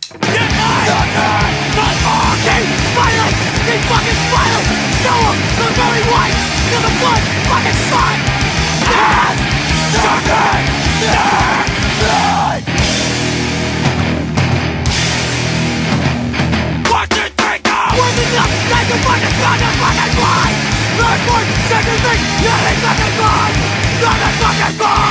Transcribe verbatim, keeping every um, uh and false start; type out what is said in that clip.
Get high! Sucker! Not more! Keep smiling! Keep fucking smiling! Show them the very white! To the blood fucking slime! Ass! Sucker! Dark blood! One, two, three, go! Worth enough! Take a fucking sound of fucking blood! First one, second thing, nothing fucking blood! Nothing fucking blood!